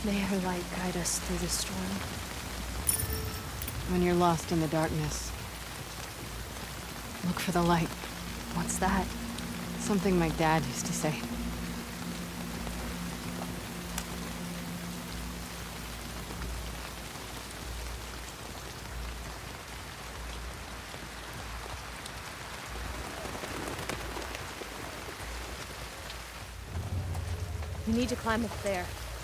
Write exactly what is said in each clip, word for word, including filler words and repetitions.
May her light guide us through the storm. When you're lost in the darkness, look for the light. What's that? Something my dad used to say. We need to climb up there.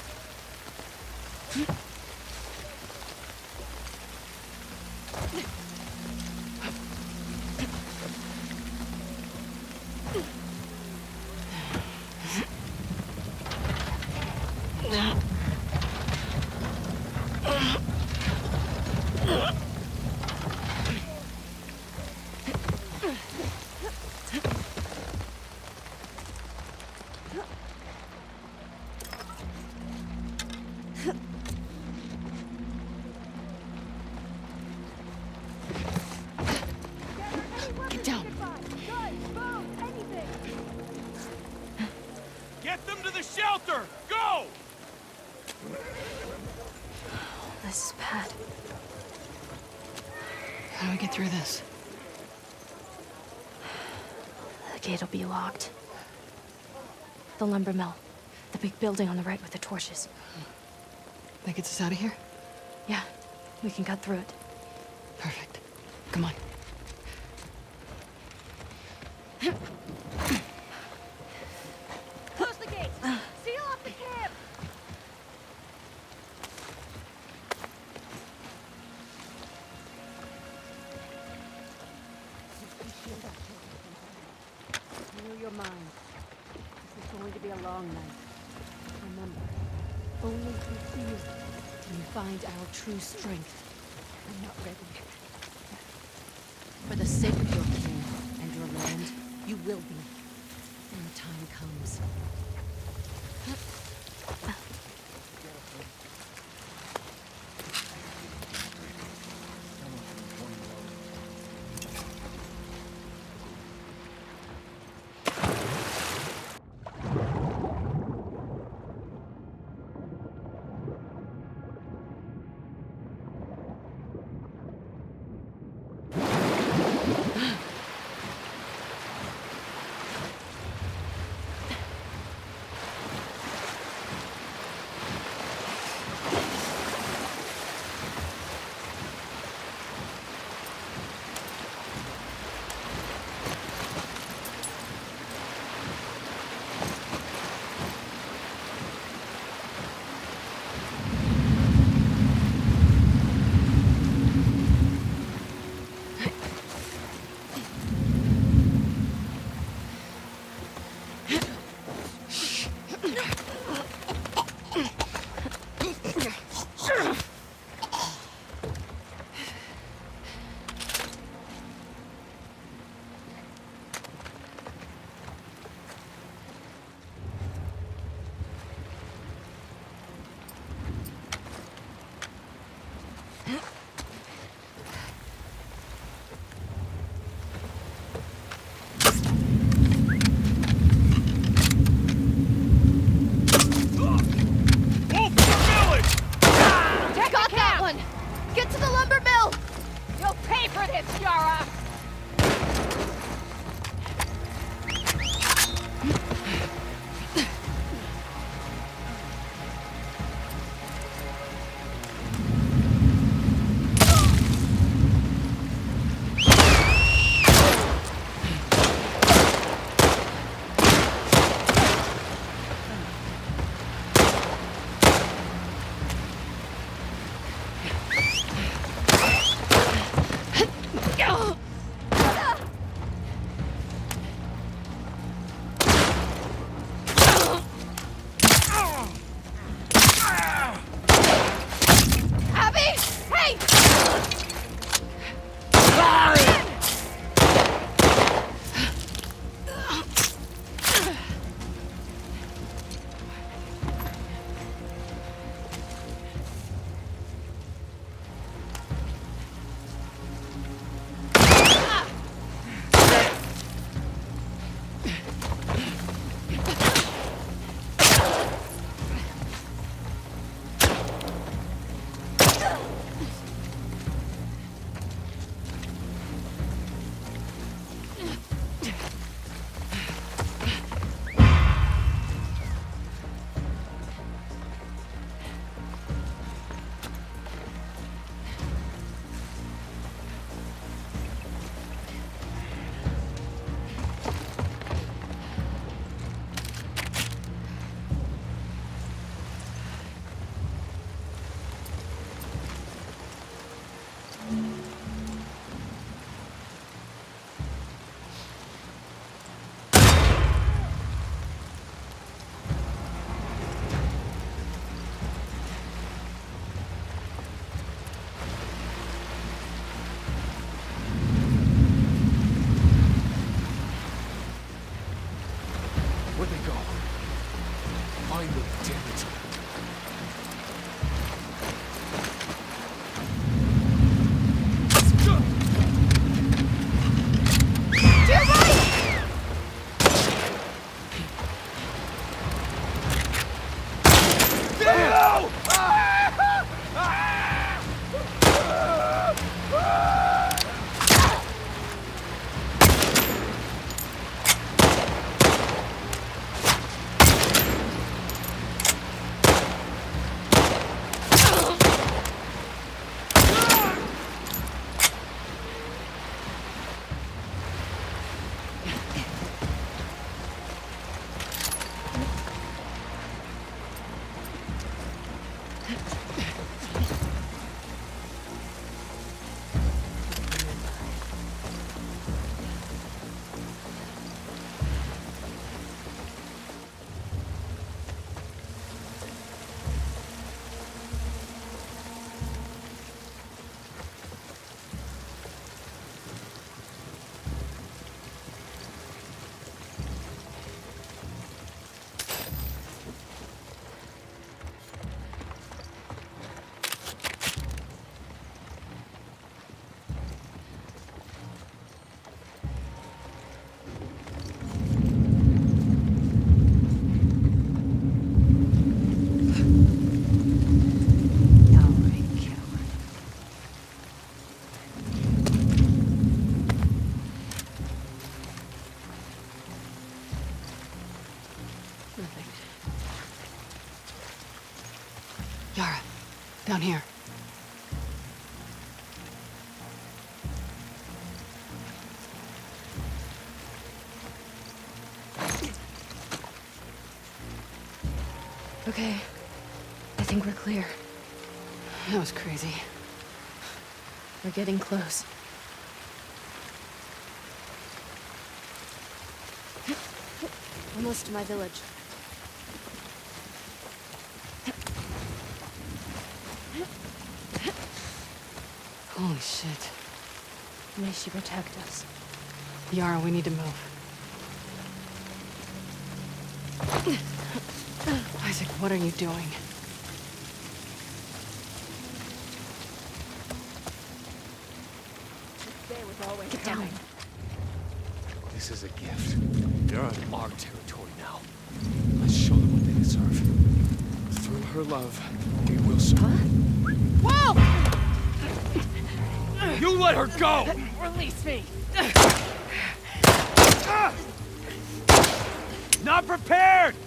Get down. Get them to the shelter! Go! This is bad. How do we get through this? The gate will be locked. The lumber mill. The big building on the right with the torches. That gets us out of here? Yeah, we can cut through it. Perfect. Come on. Close the gates! Seal off the camp! Clear your mind. This is going to be a long night. Remember, only through fear can you find our true strength. I'm not ready. For the sake of your king and your land, you will be when the time comes. Where'd they go? Find them, damn it. Yara, down here. Okay. I think we're clear. That was crazy. We're getting close. Almost to my village. Holy shit. May she protect us. Yara, we need to move. Isaac, what are you doing? Get down. This is a gift. They're on our territory now. Let's show them what they deserve. Through her love, we will survive. Whoa! You let her go! Release me! Not prepared!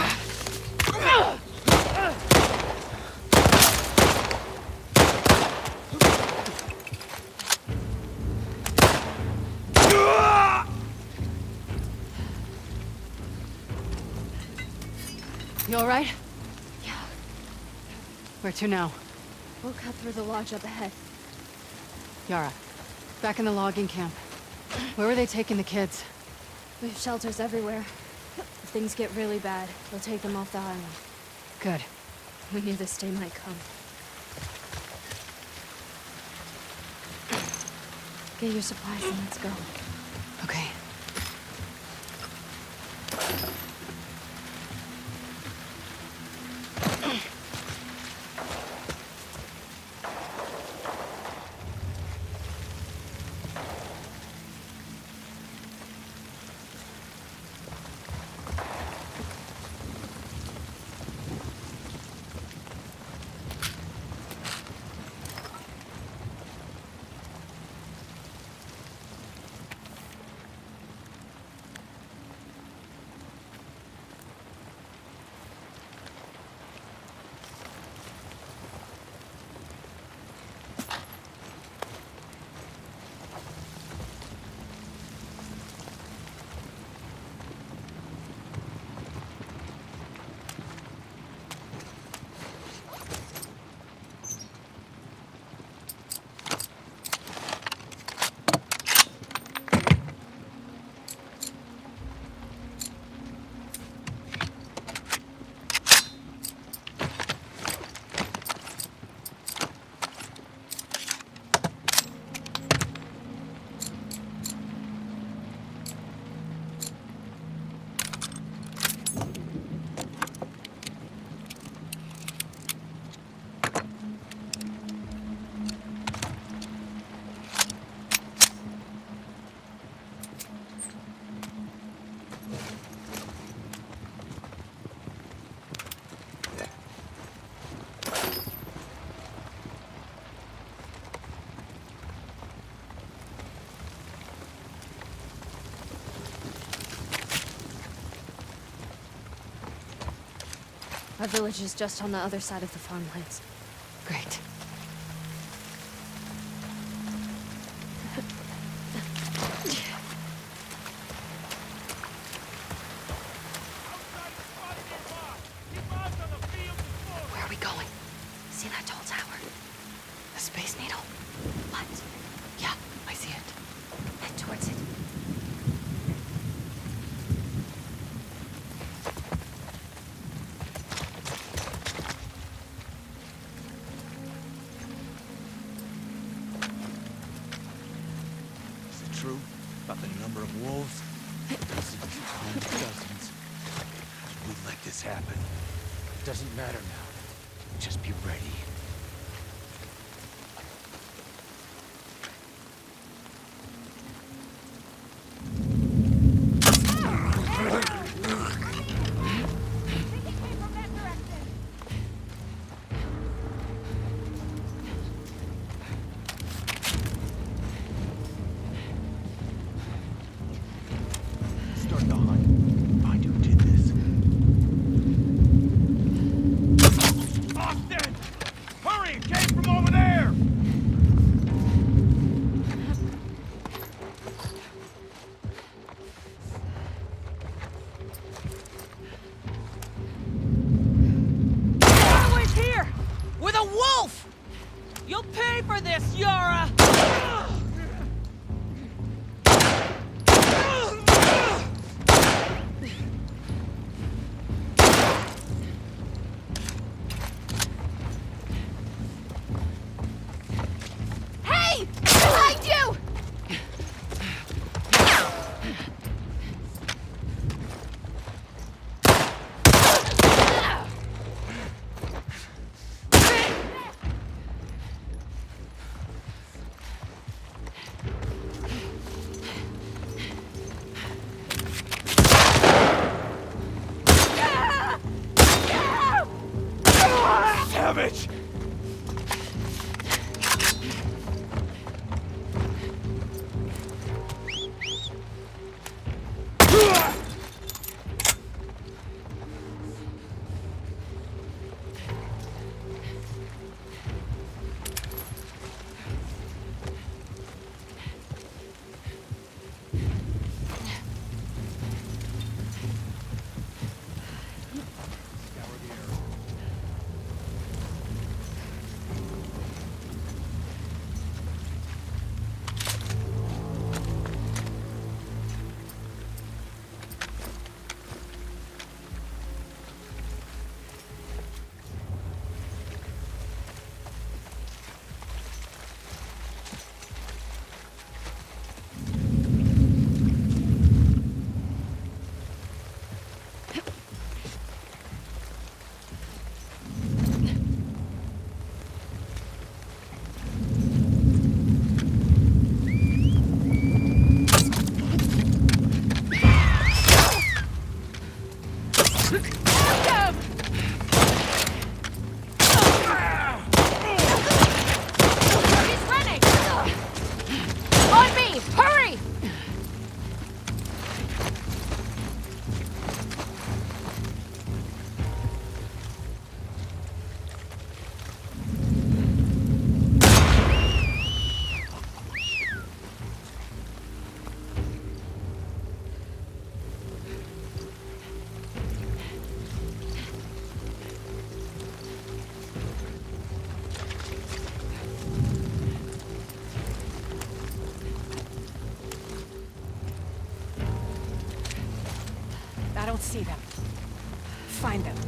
You alright? Yeah. Where to now? We'll cut through the lodge up ahead. Yara, back in the logging camp. Where were they taking the kids? We have shelters everywhere. If things get really bad, we'll take them off the island. Good. We knew this day might come. Get your supplies and let's go. Okay. Our village is just on the other side of the farmlands. Great. Where are we going? See that tall tower? The Space Needle? What? Yeah, I see it. Head towards it. Is it true about the number of wolves? Dozens upon dozens. We let this happen. It doesn't matter now. Just be ready. Start the hunt. Find who did this. Austin! Hurry! It came from over there! Someone's here! With a wolf! You'll pay for this, Yara! Hey! Behind you! Savage! He's running! On me! Hurry! I don't see them. Find them.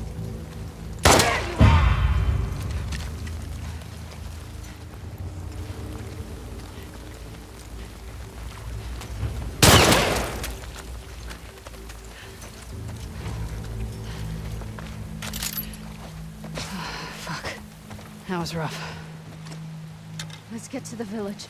Fuck. That was rough. Let's get to the village.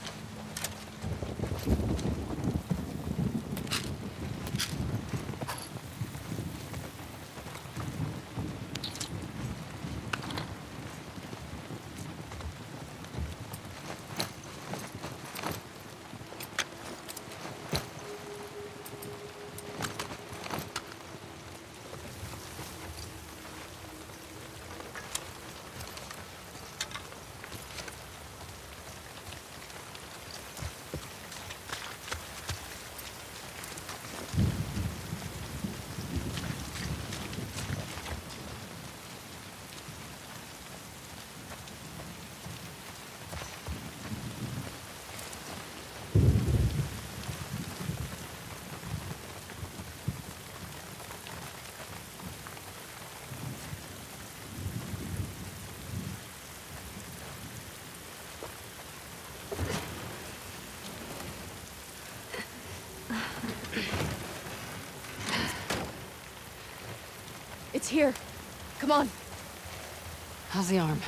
It's here. Come on. How's the arm?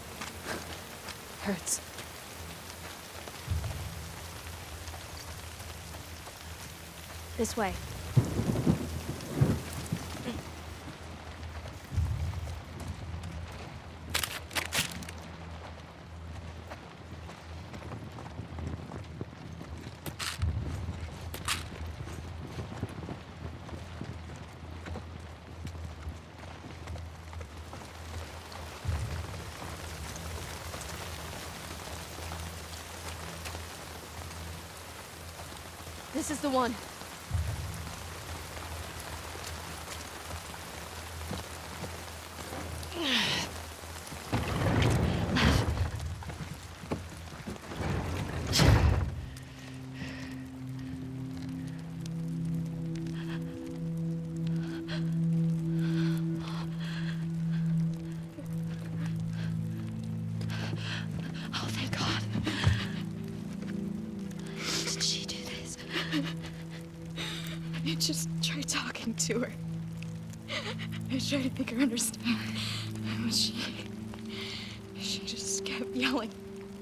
Hurts. This way. This is the one. Oh, thank God. Did she do this? I just tried talking to her. I tried to make her understand. But she... She just kept yelling.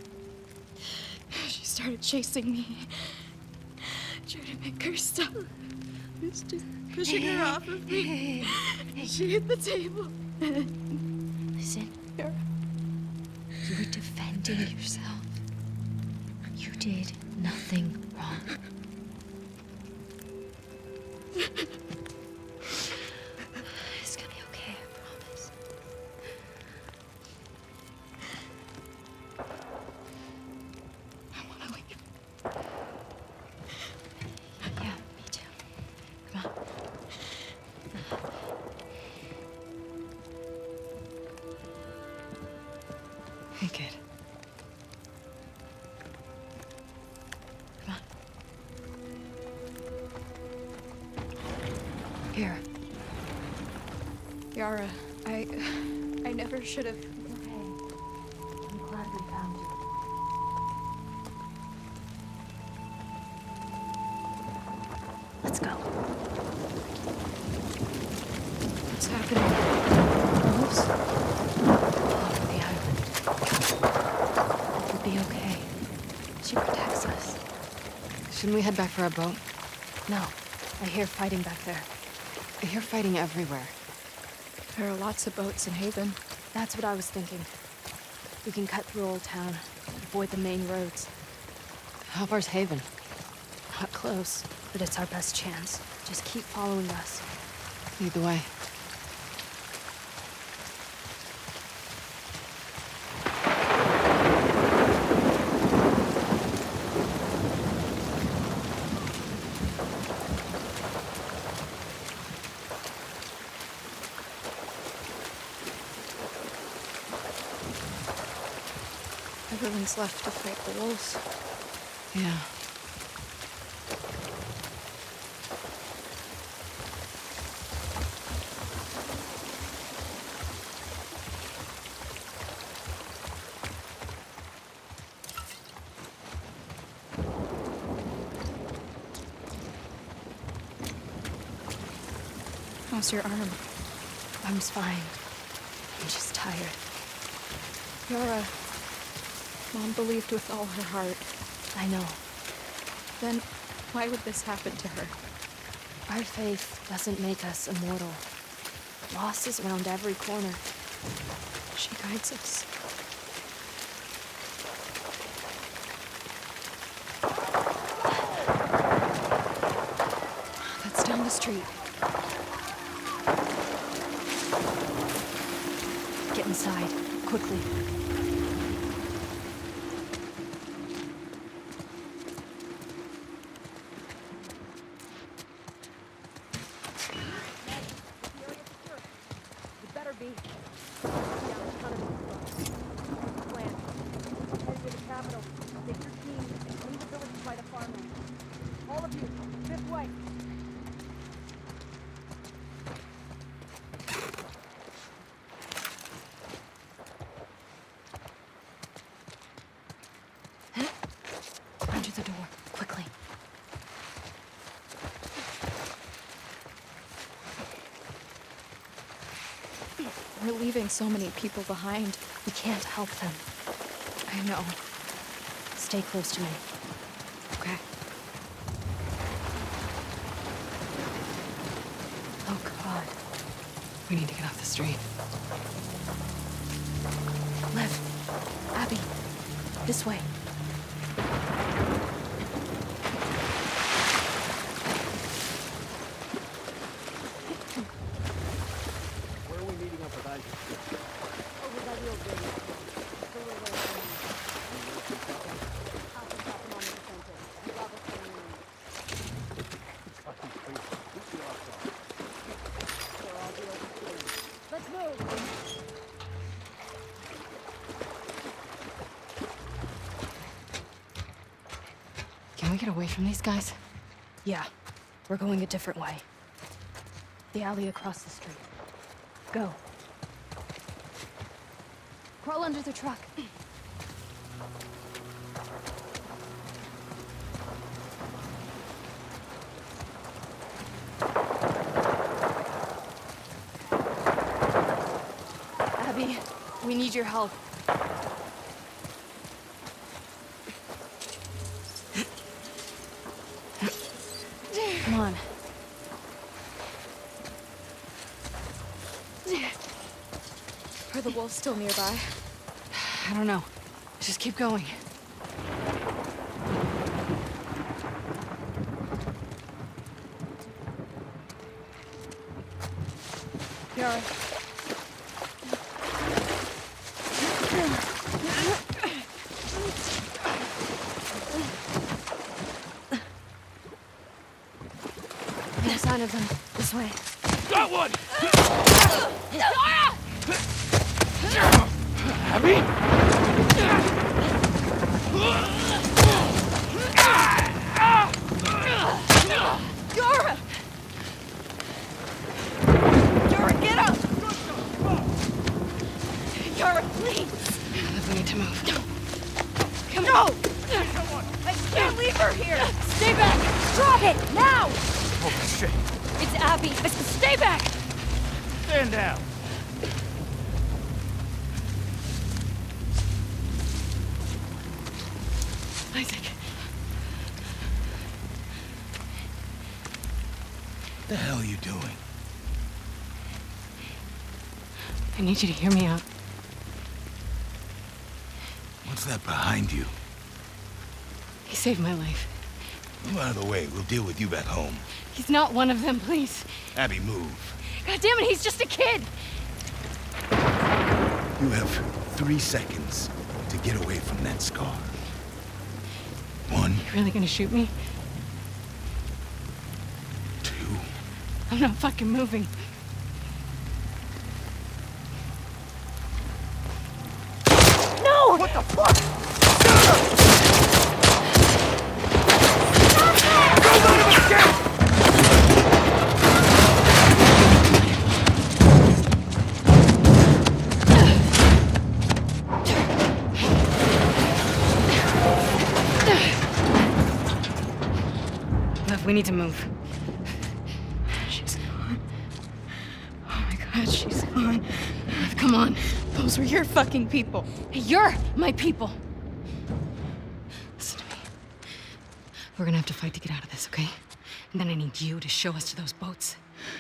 She started chasing me. Tried to make her stop. I was just pushing her off of me. She hit the table. Listen. Yara. You were defending yourself. You did nothing wrong. It's gonna be okay, I promise. I want to leave. Yeah, me too. Come on. Hey, kid. Come on. Here. Yara, I... I never should have... Okay. I'm glad we found you. Let's go. What's happening? Wolves? All over the island. We'll be okay. She protects us. Shouldn't we head back for our boat? No, I hear fighting back there. I hear fighting everywhere. There are lots of boats in Haven. That's what I was thinking. We can cut through Old Town, avoid the main roads. How far's Haven? Not close, but it's our best chance. Just keep following us. Lead the way. Everyone's left to fight the wolves. Yeah. How's your arm? Arm's fine. I'm just tired. Yara, Mom believed with all her heart. I know. Then why would this happen to her? Our faith doesn't make us immortal. Loss is around every corner. She guides us. That's down the street. Get inside, quickly. We're leaving so many people behind. We can't help them. I know. Stay close to me. Okay. Oh, God. We need to get off the street. Liv. Abby. This way. Where are we meeting up with Isaac? Over by the old building. Go away from me. I'll just drop him on the center. You got what's going on. Fucking crazy. Who's the offside? So I'll be over soon. Let's move! Can we get away from these guys? Yeah. We're going a different way. The alley across the street. Go. Crawl under the truck. Abby, we need your help. Come on. Are the wolves still nearby? I don't know. Just keep going. Yara. No sign of them. This way. Got one! Abby? Yara! Yara, get up! Yara, please! We need to move. Come on! I can't leave her here! Stay back! Drop it! Now! Holy shit. It's Abby! I said stay back! Stand down. Isaac. What the hell are you doing? I need you to hear me out. What's that behind you? He saved my life. Move out of the way. We'll deal with you back home. He's not one of them, please. Abby, move. God damn it, he's just a kid! You have three seconds to get away from that scar. One, You really gonna shoot me? two, I'm not fucking moving. No! What the fuck? Lev, we need to move. She's gone. Oh my god, she's gone. Lev, come on. Those were your fucking people. Hey, you're my people. Listen to me. We're gonna have to fight to get out of this, okay? And then I need you to show us to those boats.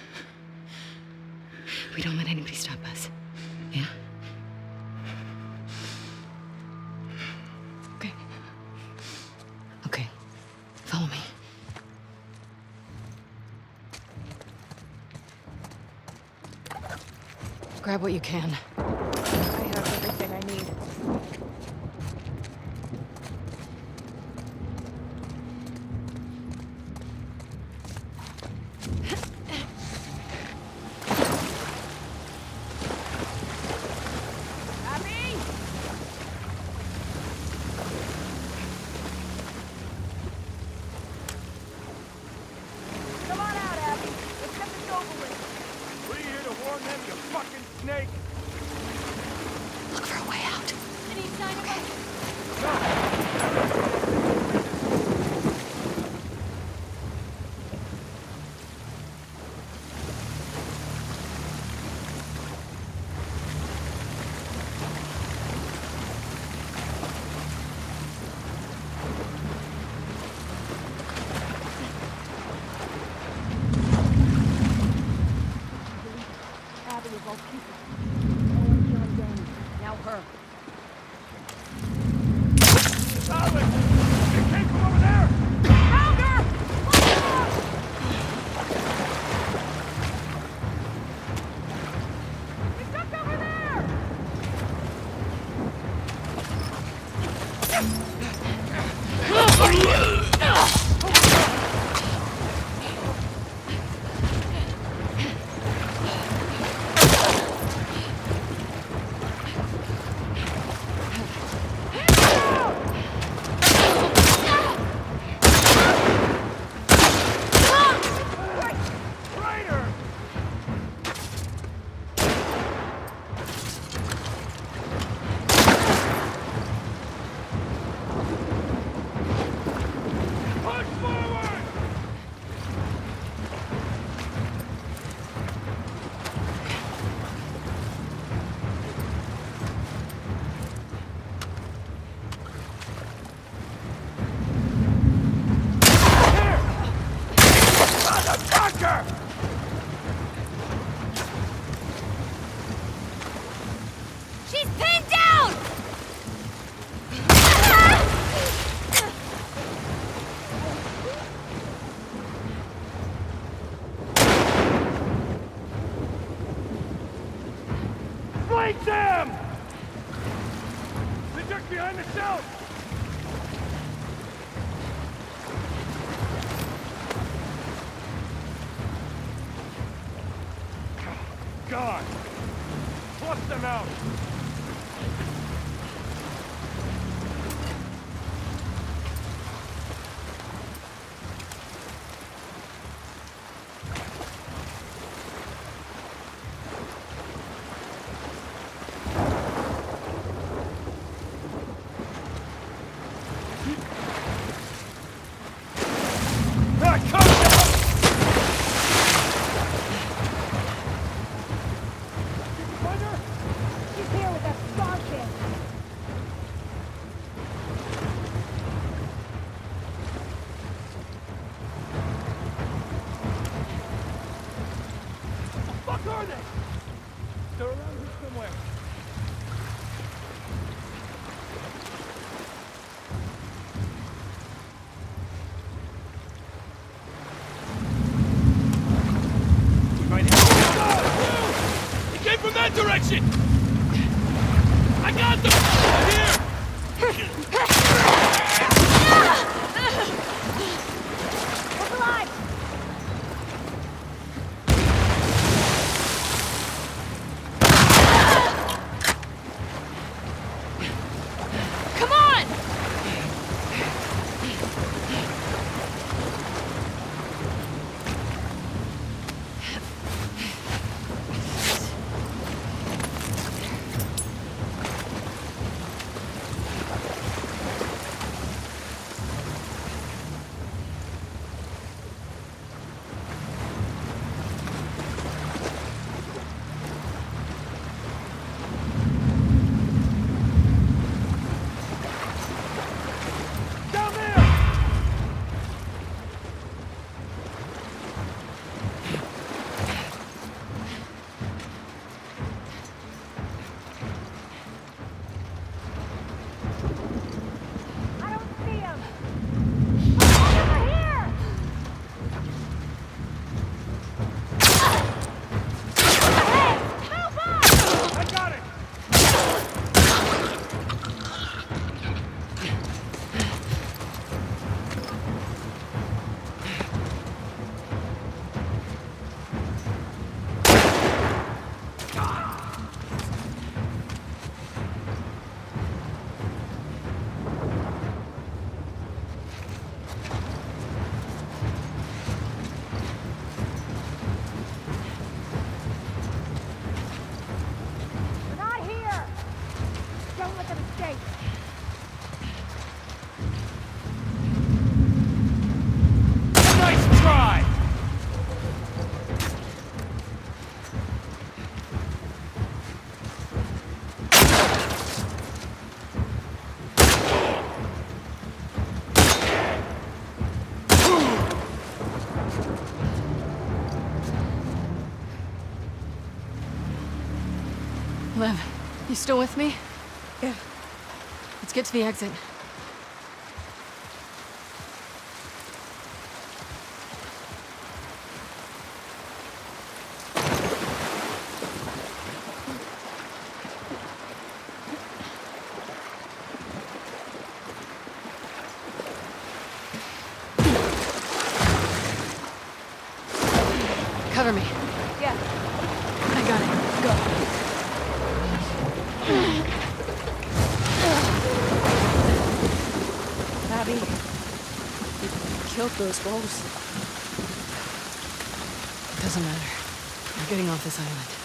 We don't let anybody stop us. Yeah? Okay. Okay. Follow me. Grab what you can. I have everything I need. Come on out, Abby! Let's get this over with! Were you here to warn them, you fucking snake? Look for a way out. Any sign of us? the vault keeper. Owen, John, Danny. Now her. Alex! It came from over there! Found her! He's just over there! She's pinned down! Flank them! The duck behind the shelf! Gone! Flush them out! Right, come down! Find her? She's here with that star kid. Fuck are they? They're around here somewhere. We might have to. It came from that direction! I got them! Here! Look alive! Come on! Lev, you still with me? Yeah. Let's get to the exit. Cover me. Yeah. I got it. Go. Abby, you killed those wolves. Doesn't matter. We're getting off this island.